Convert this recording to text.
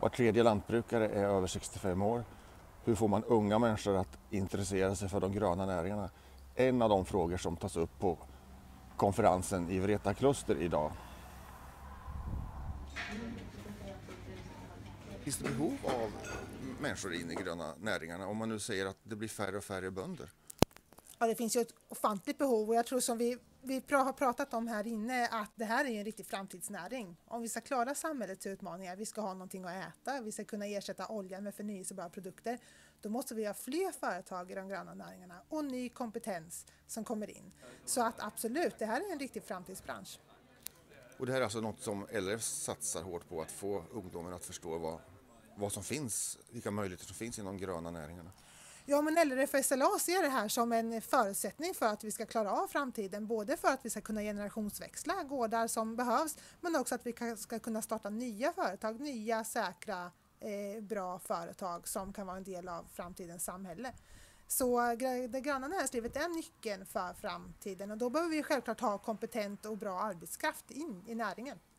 Var tredje lantbrukare är över 65 år. Hur får man unga människor att intressera sig för de gröna näringarna? En av de frågor som tas upp på konferensen i Vreta Kluster idag. Finns det behov av människor in i gröna näringarna om man nu säger att det blir färre och färre bönder? Ja, det finns ju ett ofantligt behov och jag tror som vi har pratat om här inne att det här är en riktig framtidsnäring. Om vi ska klara samhällets utmaningar, vi ska ha någonting att äta, vi ska kunna ersätta oljan med förnyelsebara produkter, då måste vi ha fler företag i de gröna näringarna och ny kompetens som kommer in. Så att absolut, det här är en riktig framtidsbransch. Och det här är alltså något som LRF satsar hårt på, att få ungdomen att förstå vad som finns, vilka möjligheter som finns inom de gröna näringarna. Ja, men LRF och SLA ser det här som en förutsättning för att vi ska klara av framtiden. Både för att vi ska kunna generationsväxla gårdar som behövs, men också att vi ska kunna starta nya företag, nya säkra, bra företag som kan vara en del av framtidens samhälle. Så det gröna näringslivet är nyckeln för framtiden och då behöver vi självklart ha kompetent och bra arbetskraft in i näringen.